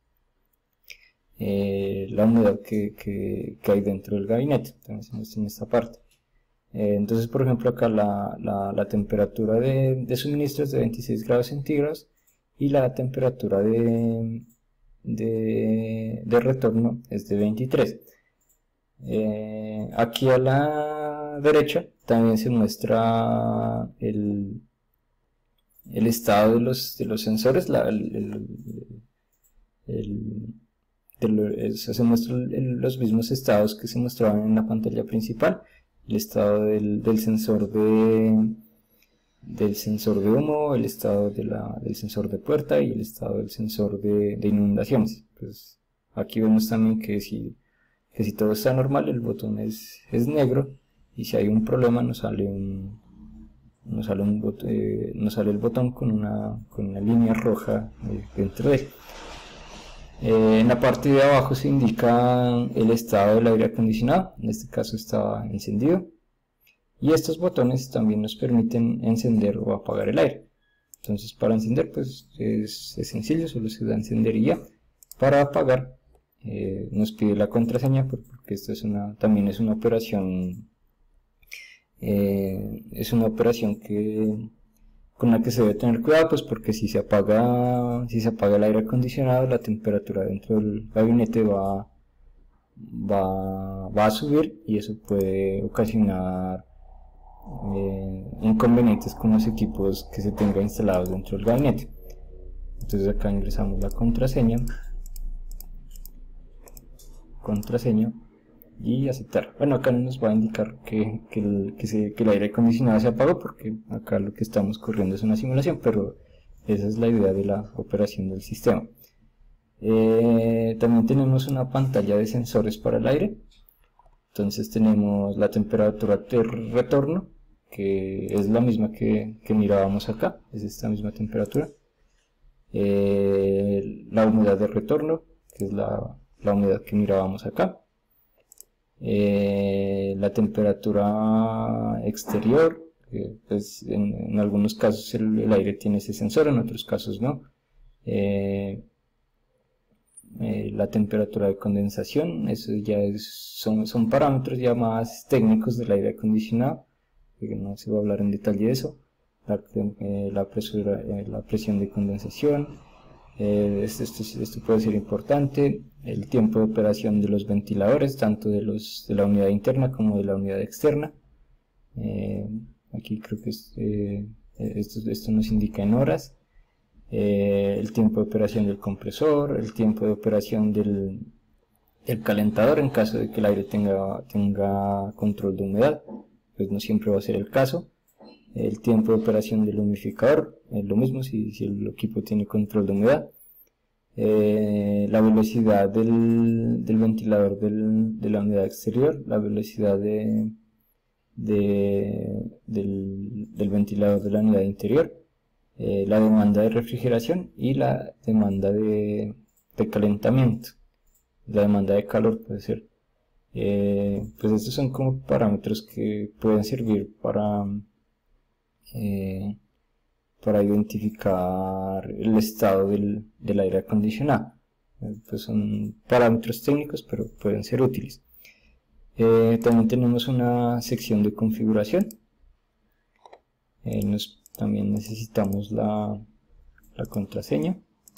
Eh, la humedad que, que, que hay dentro del gabinete, también se muestra en esta parte. Eh, entonces, por ejemplo, acá la, la, la temperatura de, de suministro es de veintiséis grados centígrados y la temperatura de, de, de retorno es de veintitrés. Eh, aquí a la derecha también se muestra el, el estado de los, de los sensores, la, el, el, el Eso se muestran los mismos estados que se mostraban en la pantalla principal: el estado del, del sensor de del sensor de humo, el estado de la, del sensor de puerta y el estado del sensor de, de inundaciones. Pues aquí vemos también que si, que si todo está normal, el botón es, es negro, y si hay un problema nos sale un nos sale, un bot, eh, nos sale el botón con una, con una línea roja eh, dentro de él. Eh, en la parte de abajo se indica el estado del aire acondicionado, en este caso está encendido, y estos botones también nos permiten encender o apagar el aire. Entonces, para encender pues es, es sencillo, solo se da encender y ya. Para apagar eh, nos pide la contraseña, porque esto es una, también es una operación eh, es una operación que con la que se debe tener cuidado, pues porque si se apaga si se apaga el aire acondicionado, la temperatura dentro del gabinete va, va, va a subir, y eso puede ocasionar eh, inconvenientes con los equipos que se tengan instalados dentro del gabinete. Entonces acá ingresamos la contraseña contraseña y aceptar. Bueno, acá no nos va a indicar que, que, el, que, se, que el aire acondicionado se apagó, porque acá lo que estamos corriendo es una simulación, pero esa es la idea de la operación del sistema. Eh, también tenemos una pantalla de sensores para el aire. Entonces tenemos la temperatura de retorno, que es la misma que, que mirábamos acá, es esta misma temperatura. Eh, la humedad de retorno, que es la, la humedad que mirábamos acá. Eh, la temperatura exterior, eh, pues en, en algunos casos el, el aire tiene ese sensor, en otros casos no. Eh, eh, la temperatura de condensación, eso ya es, son, son parámetros ya más técnicos del aire acondicionado, que no se va a hablar en detalle de eso. La, eh, la, presura, eh, la presión de condensación, eh, esto, esto, esto puede ser importante. El tiempo de operación de los ventiladores, tanto de, los, de la unidad interna como de la unidad externa. Eh, aquí creo que es, eh, esto, esto nos indica en horas, eh, el tiempo de operación del compresor, el tiempo de operación del, del calentador en caso de que el aire tenga, tenga control de humedad, pues no siempre va a ser el caso. El tiempo de operación del humidificador, es lo mismo si, si el equipo tiene control de humedad. Eh, la velocidad del, del ventilador del, de la unidad exterior, la velocidad de, de, del, del ventilador de la unidad interior, eh, la demanda de refrigeración y la demanda de, de calentamiento, la demanda de calor puede ser. Eh, pues estos son como parámetros que pueden servir para eh, para identificar el estado del, del aire acondicionado. Eh, pues son parámetros técnicos, pero pueden ser útiles. Eh, también tenemos una sección de configuración. Eh, nos, también necesitamos la, la contraseña.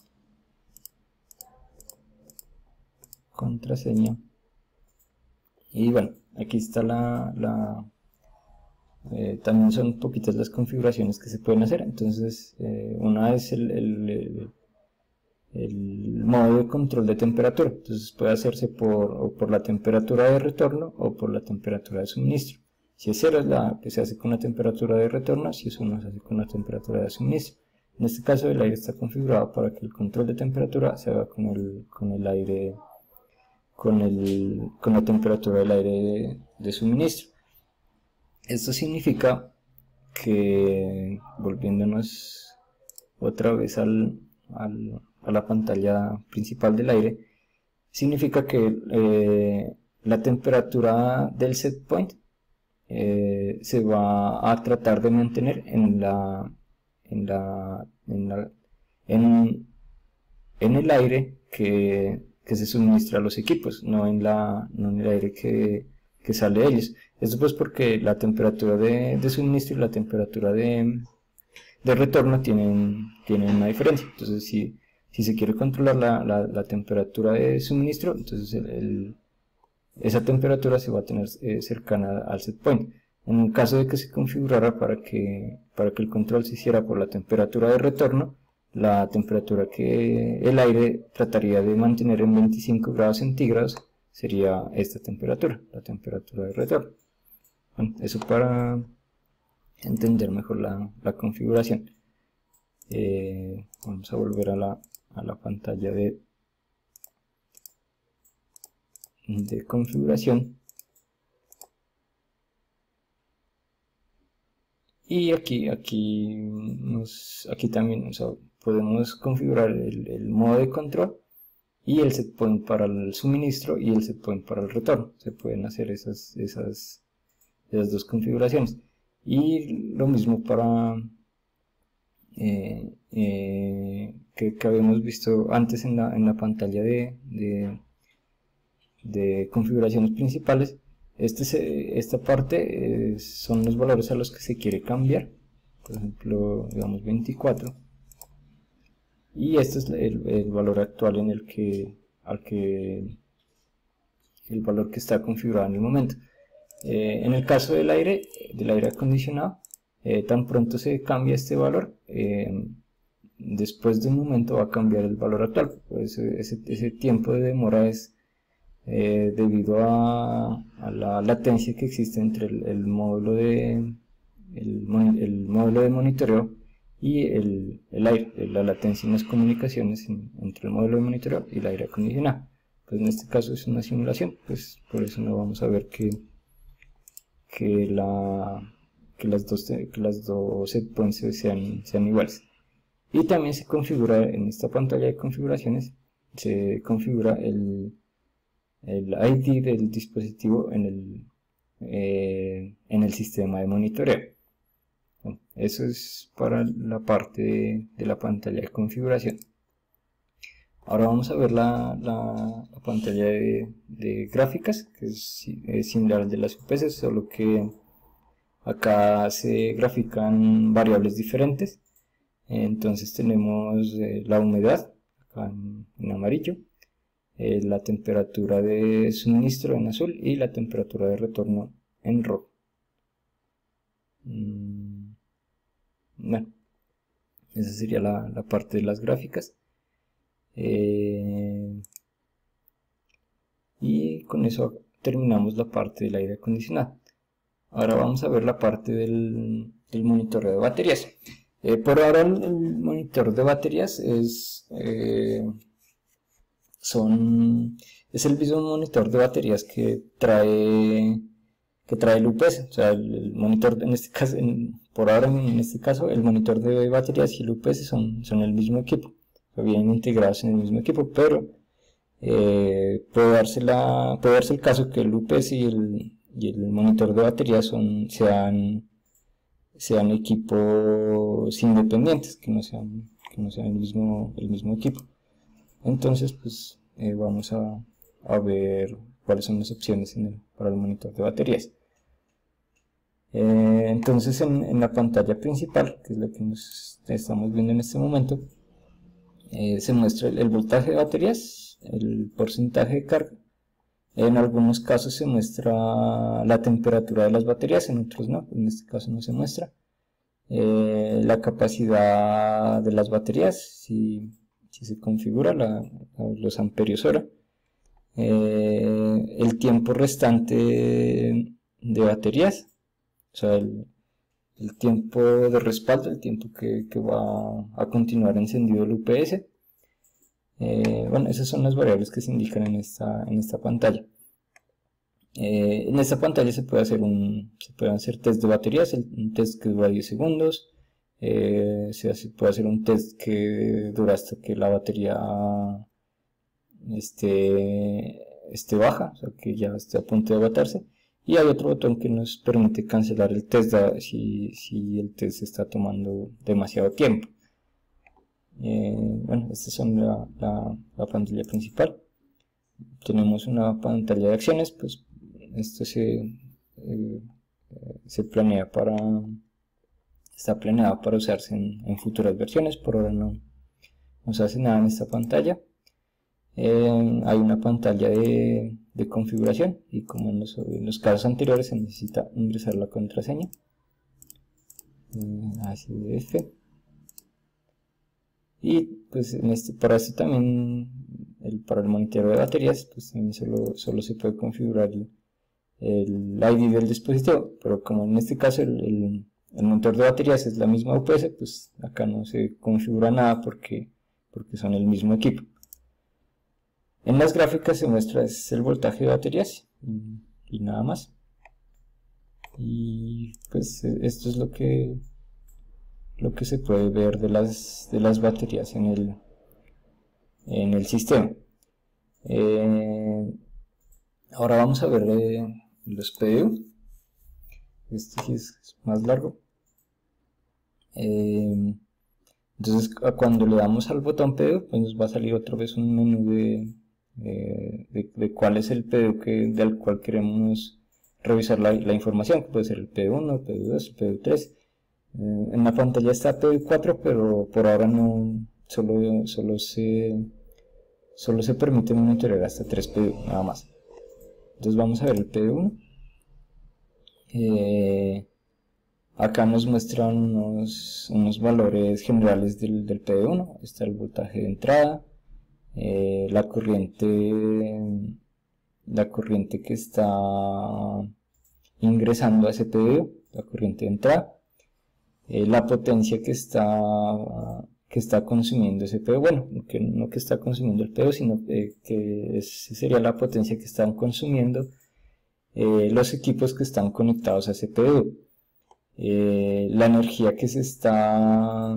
Contraseña. Y bueno, aquí está la... la Eh, también son poquitas las configuraciones que se pueden hacer. Entonces eh, una es el, el, el, el modo de control de temperatura. Entonces puede hacerse por, o por la temperatura de retorno o por la temperatura de suministro. Si es cero es la que se hace con la temperatura de retorno, si es uno se hace con la temperatura de suministro. En este caso el aire está configurado para que el control de temperatura se haga con el, con el aire con, el, con la temperatura del aire de, de suministro. Esto significa que, volviéndonos otra vez al, al, a la pantalla principal del aire, significa que eh, la temperatura del set point eh, se va a tratar de mantener en la en la en, la, en, en el aire que, que se suministra a los equipos, no en la no en el aire que, que sale de ellos. Esto pues porque la temperatura de, de suministro y la temperatura de, de retorno tienen, tienen una diferencia. Entonces si, si se quiere controlar la, la, la temperatura de suministro, entonces el, el, esa temperatura se va a tener eh, cercana al set point. En el caso de que se configurara para que, para que el control se hiciera por la temperatura de retorno, la temperatura que el aire trataría de mantener en veinticinco grados centígrados sería esta temperatura, la temperatura de retorno. Bueno, eso para entender mejor la, la configuración. Eh, vamos a volver a la, a la pantalla de, de configuración. Y aquí, aquí, nos, aquí también o sea, podemos configurar el, el modo de control y el set point para el suministro y el set point para el retorno. Se pueden hacer esas, esas, esas dos configuraciones. Y lo mismo para eh, eh, que, que habíamos visto antes en la, en la pantalla de, de, de configuraciones principales. Este se, esta parte eh, son los valores a los que se quiere cambiar. Por ejemplo, digamos veinticuatro. Y este es el, el valor actual en el que, al que el valor que está configurado en el momento. Eh, en el caso del aire, del aire acondicionado, eh, tan pronto se cambia este valor, eh, después de un momento va a cambiar el valor actual. Pues ese, ese tiempo de demora es eh, debido a, a la latencia que existe entre el, el módulo de el, el módulo de monitoreo y el, el aire, la latencia en las comunicaciones en, entre el módulo de monitoreo y el aire acondicionado. Pues en este caso es una simulación, pues por eso no vamos a ver que, que, la, que las dos, que las dos set points sean, sean iguales. Y también se configura en esta pantalla de configuraciones, se configura el, el I D del dispositivo en el, eh, en el sistema de monitoreo. Bueno, eso es para la parte de, de la pantalla de configuración. Ahora vamos a ver la, la, la pantalla de, de gráficas, que es, es similar al de las U P S, solo que acá se grafican variables diferentes. Entonces tenemos eh, la humedad, acá en, en amarillo, eh, la temperatura de suministro en azul y la temperatura de retorno en rojo. Mm, bueno, esa sería la, la parte de las gráficas. Eh, y con eso terminamos la parte del aire acondicionado. Ahora vamos a ver la parte del, del monitoreo de baterías. Eh, por ahora el, el monitor de baterías es, eh, son, es el mismo monitor de baterías que trae, que trae el U P S. O sea, el, el monitor, en este caso, en, por ahora en este caso, el monitor de baterías y el U P S son, son el mismo equipo. Vienen integrados en el mismo equipo, pero eh, puede, darse la, puede darse el caso que el U P S y el, y el monitor de baterías son, sean, sean equipos independientes, que no sean, que no sean el, mismo, el mismo equipo. Entonces, pues eh, vamos a, a ver cuáles son las opciones en el, para el monitor de baterías. Eh, entonces, en, en la pantalla principal, que es la que nos estamos viendo en este momento, Eh, se muestra el, el voltaje de baterías, el porcentaje de carga. En algunos casos se muestra la temperatura de las baterías, en otros no, en este caso no se muestra. Eh, la capacidad de las baterías, si, si se configura la, los amperios hora. Eh, el tiempo restante de baterías, o sea, el, el tiempo de respaldo, el tiempo que, que va a continuar encendido el U P S. Eh, bueno, esas son las variables que se indican en esta, en esta pantalla. Eh, en esta pantalla se puede hacer un se puede hacer test de baterías, el, un test que dura diez segundos. Eh, se hace, puede hacer un test que dura hasta que la batería esté, esté baja, o sea que ya esté a punto de agotarse. Y hay otro botón que nos permite cancelar el test si, si el test está tomando demasiado tiempo. Eh, bueno, esta es la, la, la pantalla principal. Tenemos una pantalla de acciones, pues esto se, eh, se planea para, está planeado para usarse en, en futuras versiones. Por ahora no, no se hace nada en esta pantalla. Eh, hay una pantalla de, de configuración y como en los, en los casos anteriores se necesita ingresar la contraseña. Eh, A C D F. Y pues en este, para esto también, el, para el monitoreo de baterías, pues también solo, solo se puede configurar el, el I D del dispositivo, pero como en este caso el, el, el monitor de baterías es la misma U P S, pues acá no se configura nada porque, porque son el mismo equipo. En las gráficas se muestra es el voltaje de baterías y, y nada más. Y pues esto es lo que lo que se puede ver de las de las baterías en el en el sistema. Eh, ahora vamos a ver eh, los P D U. Este sí es más largo. Eh, entonces cuando le damos al botón P D U, pues nos va a salir otra vez un menú de De, de, de cuál es el P D U que, del cual queremos revisar la, la información, que puede ser el P D U uno, el P D U dos, el P D U tres. Eh, en la pantalla está P D U cuatro, pero por ahora no, solo, solo, se, solo se permite monitorear hasta tres P D U, nada más. Entonces vamos a ver el P D U uno. Eh, acá nos muestran unos, unos valores generales del, del P D U uno. Está el voltaje de entrada. Eh, la corriente la corriente que está ingresando a ese P D U, la corriente de entrada, eh, la potencia que está que está consumiendo ese P D U, bueno, que no que está consumiendo el P D U, sino eh, que es, sería la potencia que están consumiendo eh, los equipos que están conectados a ese P D U, eh, la energía que se está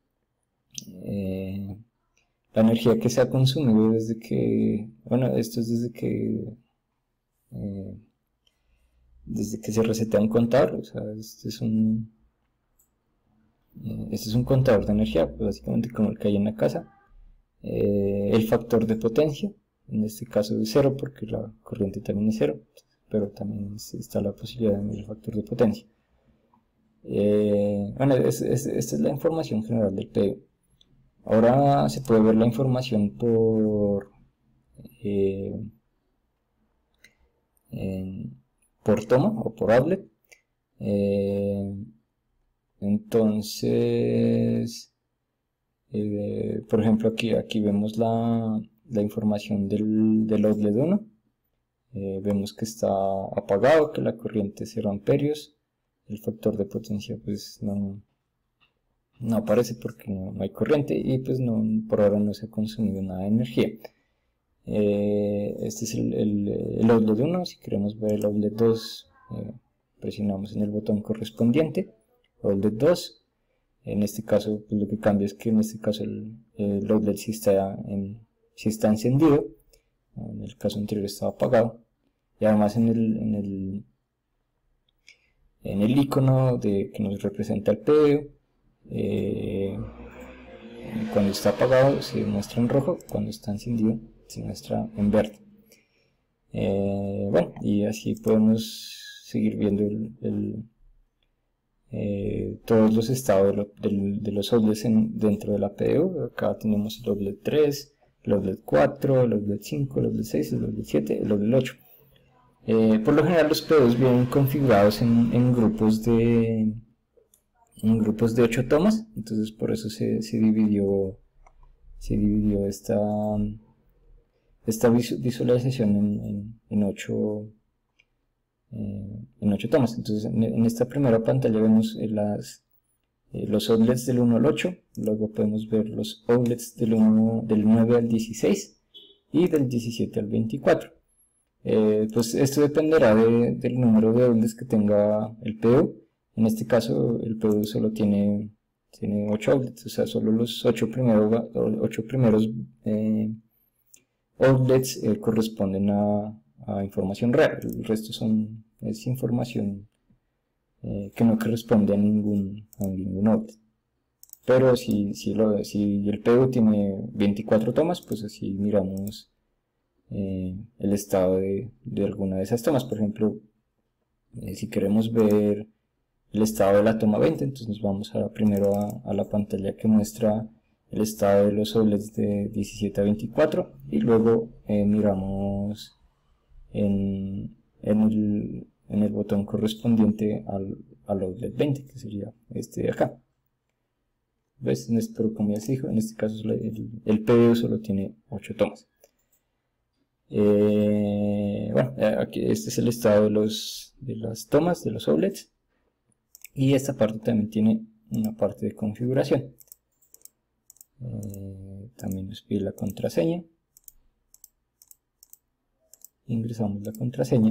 eh, la energía que se ha consumido desde que, bueno, esto es desde que eh, desde que se resetea un contador, o sea, este es un eh, este es un contador de energía, pues básicamente como el que hay en la casa. Eh, el factor de potencia, en este caso es cero porque la corriente también es cero, pero también está la posibilidad de medir el factor de potencia. Eh, bueno, es, es, esta es la información general del P D U. Ahora se puede ver la información por eh, en, por toma o por outlet. Eh, entonces, eh, por ejemplo, aquí, aquí vemos la, la información del, del outlet uno. Eh, vemos que está apagado, que la corriente es cero amperios. El factor de potencia pues no, no aparece porque no, no hay corriente y pues no, por ahora no se ha consumido nada de energía. Eh, este es el, el, el outlet uno. Si queremos ver el outlet dos, eh, presionamos en el botón correspondiente, outlet dos. En este caso pues, lo que cambia es que en este caso el, el outlet sí está, en, sí está encendido. En el caso anterior estaba apagado. Y además en el, en el, en el icono de, que nos representa el P D U, eh, cuando está apagado se muestra en rojo, cuando está encendido se muestra en verde. Eh, bueno, y así podemos seguir viendo el, el, eh, todos los estados de, lo, de, de los outlets en, dentro de la P D U. Acá tenemos el outlet tres, el outlet cuatro, el outlet cinco, el outlet seis, el outlet siete, el outlet ocho. Eh, por lo general los P D Us vienen configurados en, en grupos de en grupos de ocho tomas, entonces por eso se, se dividió se dividió esta esta visualización en, en, en ocho eh, en ocho tomas. Entonces en, en esta primera pantalla vemos eh, las eh, los outlets del uno al ocho, luego podemos ver los outlets del, uno, del nueve al dieciséis y del diecisiete al veinticuatro. Eh, pues esto dependerá de, del número de outlets que tenga el P D U. En este caso el P D U solo tiene, tiene ocho outlets, o sea, solo los ocho primeros, ocho primeros eh, outlets eh, corresponden a, a información real. El resto son, es información eh, que no corresponde a ningún, a ningún outlet. Pero si, si, lo, si el P D U tiene veinticuatro tomas, pues así miramos Eh, el estado de, de alguna de esas tomas. Por ejemplo, eh, si queremos ver el estado de la toma veinte, entonces nos vamos a, primero a, a la pantalla que muestra el estado de los outlets de diecisiete a veinticuatro y luego eh, miramos en, en, el, en el botón correspondiente al, al outlet veinte, que sería este de acá. ¿Ves? Pero como ya se dijo, en este caso el, el P D U solo tiene ocho tomas. Eh, bueno, aquí este es el estado de, los, de las tomas, de los outlets, y esta parte también tiene una parte de configuración. Eh, también nos pide la contraseña, ingresamos la contraseña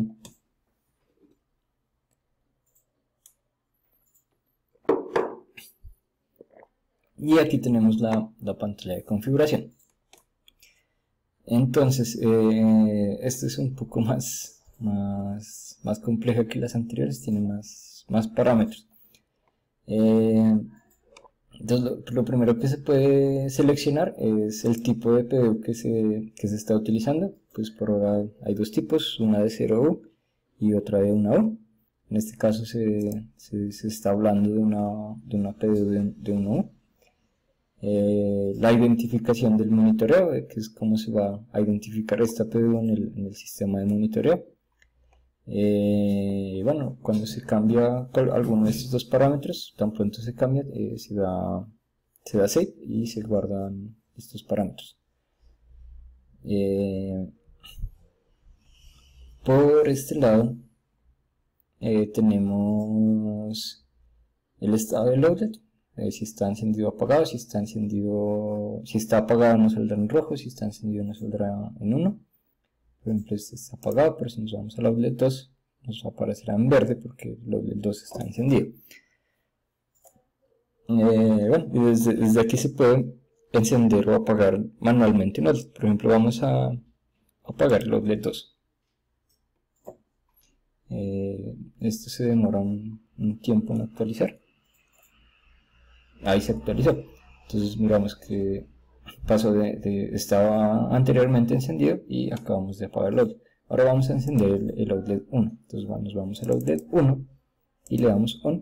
y aquí tenemos la, la pantalla de configuración. Entonces, eh, esta es un poco más, más, más compleja que las anteriores, tiene más, más parámetros. Eh, entonces, lo, lo primero que se puede seleccionar es el tipo de P D U que se, que se está utilizando. Pues por ahora hay dos tipos, una de cero U y otra de una U. En este caso se, se, se está hablando de una, de una P D U de, de una U. Eh, la identificación del monitoreo, eh, que es cómo se va a identificar esta P D U en el, en el sistema de monitoreo. Eh, bueno, cuando se cambia alguno de estos dos parámetros, tan pronto se cambia, eh, se, da, se da save y se guardan estos parámetros. Eh, por este lado eh, tenemos el estado del outlet. Eh, si está encendido o apagado, si está encendido, si está apagado nos saldrá en rojo, si está encendido nos saldrá en uno. Por ejemplo, este está apagado, pero si nos vamos al outlet dos nos aparecerá en verde porque el outlet dos está encendido. Eh, bueno, y desde, desde aquí se puede encender o apagar manualmente un outlet. Por ejemplo, vamos a apagar el outlet dos. Eh, esto se demora un, un tiempo en actualizar. Ahí se actualizó. Entonces miramos que pasó de, de estaba anteriormente encendido y acabamos de apagar el outlet. Ahora vamos a encender el, el outlet uno. Entonces nos vamos al outlet uno y le damos on.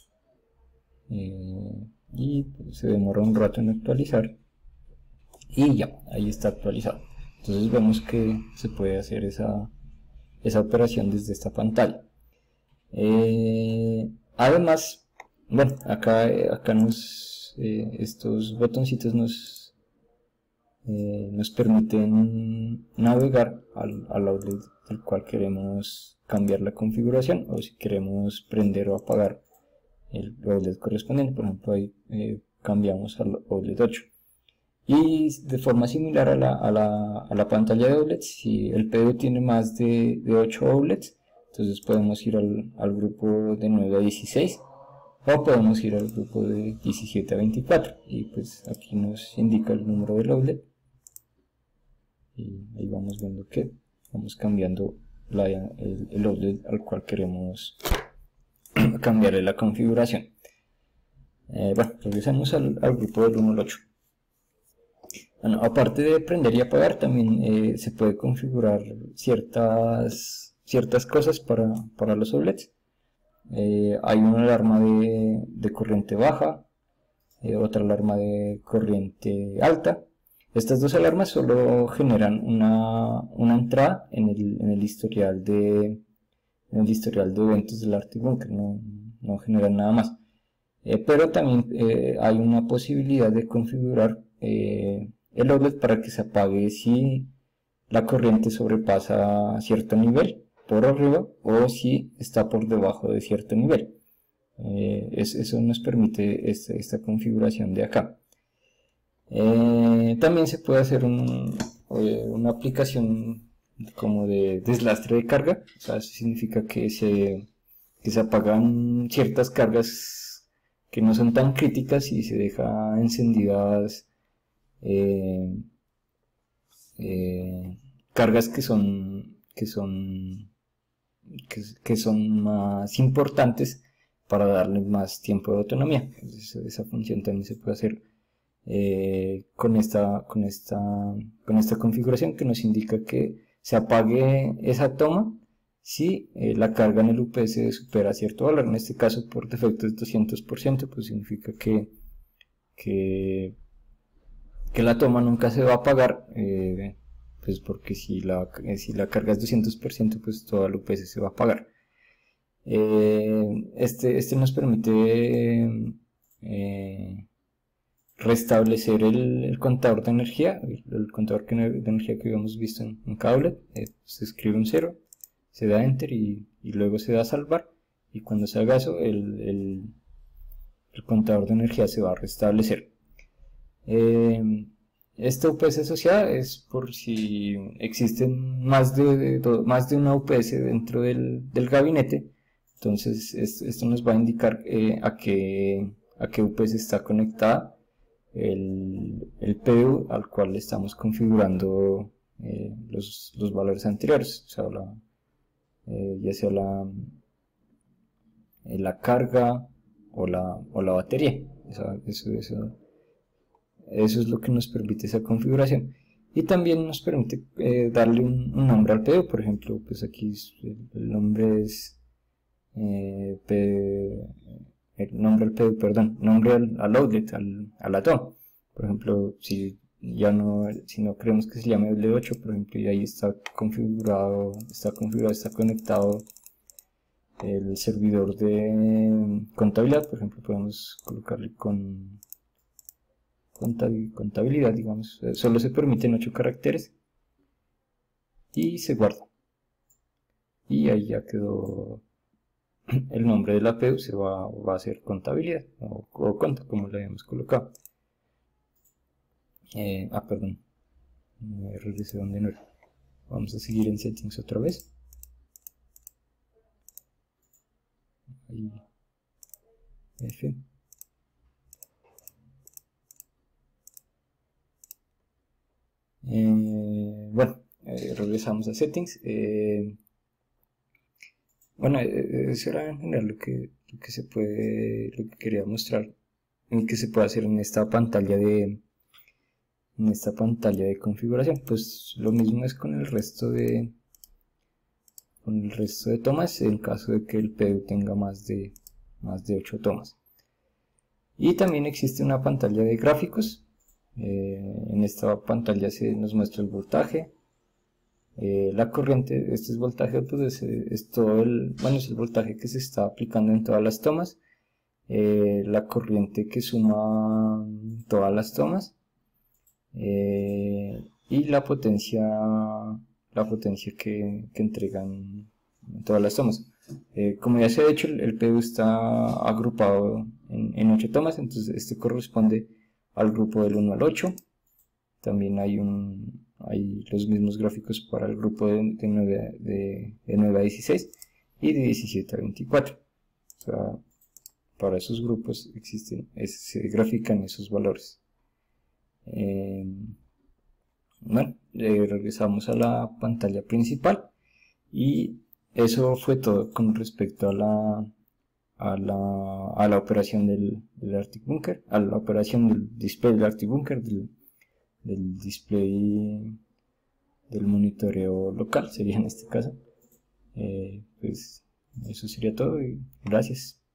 Eh, y se demora un rato en actualizar y ya, ahí está actualizado. Entonces vemos que se puede hacer esa, esa operación desde esta pantalla. Eh, además, bueno, acá, acá nos, eh, estos botoncitos nos, eh, nos permiten navegar al, al outlet del cual queremos cambiar la configuración, o si queremos prender o apagar el outlet correspondiente. Por ejemplo, ahí eh, cambiamos al outlet ocho. Y de forma similar a la, a la, a la pantalla de outlets, si el P D U tiene más de, de ocho outlets, entonces podemos ir al, al grupo de nueve a dieciséis, o podemos ir al grupo de diecisiete a veinticuatro, y pues aquí nos indica el número del outlet, y ahí vamos viendo que vamos cambiando la, el, el outlet al cual queremos cambiarle la configuración. Eh, bueno, regresamos al, al grupo del uno al ocho. Bueno, aparte de prender y apagar, también eh, se puede configurar ciertas, ciertas cosas para, para los outlets. Eh, hay una alarma de, de corriente baja, eh, otra alarma de corriente alta. Estas dos alarmas solo generan una, una entrada en el, en el historial de en el historial de eventos del Arctic Bunker, no, no generan nada más. Eh, pero también eh, hay una posibilidad de configurar eh, el outlet para que se apague si la corriente sobrepasa cierto nivel por arriba o si está por debajo de cierto nivel. Eh, es, eso nos permite esta, esta configuración de acá. Eh, también se puede hacer un, eh, una aplicación como de deslastre de carga. O sea, eso significa que se, que se apagan ciertas cargas que no son tan críticas y se deja encendidas eh, eh, cargas que son que son que, que son más importantes para darle más tiempo de autonomía. Entonces, esa función también se puede hacer eh, con esta con esta con esta configuración, que nos indica que se apague esa toma si eh, la carga en el U P S supera cierto valor. En este caso, por defecto es doscientos por ciento, pues significa que que, que la toma nunca se va a apagar, eh, pues porque si la, si la carga es doscientos por ciento, pues todo el U P S se va a apagar. Eh, este, este nos permite eh, restablecer el, el contador de energía, el, el contador de energía que habíamos visto en, en cada outlet. Eh, se escribe un cero, se da enter y, y luego se da salvar, y cuando se haga eso el, el, el contador de energía se va a restablecer. Eh, esta U P S asociada es por si existen más de, de, más de una U P S dentro del, del gabinete. Entonces es, esto nos va a indicar eh, a, qué, a qué U P S está conectada el, el P D U al cual le estamos configurando eh, los, los valores anteriores, o sea, la, eh, ya sea la, eh, la carga o la, o la batería. Eso, eso, eso, eso es lo que nos permite esa configuración. Y también nos permite eh, darle un, un nombre al P D U. Por ejemplo, pues aquí el, el nombre es eh, P, el nombre al P D U, perdón, nombre al, al outlet, al, a la toma. Por ejemplo, si ya no, si no queremos que se llame outlet ocho, por ejemplo, y ahí está configurado, está configurado, está conectado el servidor de contabilidad. Por ejemplo, podemos colocarle con contabilidad, digamos, solo se permiten ocho caracteres y se guarda, y ahí ya quedó el nombre de la P D U. Se va, va a hacer contabilidad o, o conta, como le habíamos colocado. Eh, ah, perdón, me regresé donde no era. Vamos a seguir en settings otra vez. Ahí, F. Eh, bueno, eh, regresamos a settings. Eh, bueno, eh, eso era en general lo que, lo que se puede, lo que quería mostrar, en que se puede hacer en esta pantalla de, en esta pantalla de configuración. Pues lo mismo es con el resto de, con el resto de tomas, en caso de que el P D U tenga más de, más de ocho tomas. Y también existe una pantalla de gráficos. Eh, en esta pantalla se nos muestra el voltaje, Eh, la corriente, este es voltaje output, es, es todo el, bueno, es el voltaje que se está aplicando en todas las tomas, eh, la corriente que suma todas las tomas, eh, y la potencia, la potencia que, que entregan todas las tomas. Eh, como ya se ha hecho, el, el P U está agrupado en, en ocho tomas, entonces este corresponde al grupo del uno al ocho. También hay, un, hay los mismos gráficos para el grupo de, de, nueve, de, de nueve a dieciséis y de diecisiete a veinticuatro. O sea, para esos grupos existen, es, se grafican esos valores. Eh, bueno, eh, regresamos a la pantalla principal y eso fue todo con respecto a la, a la, a la operación del, del Arctic Bunker, a la operación del display del Arctic Bunker, del, del display del monitoreo local, sería en este caso. Eh, pues eso sería todo y gracias.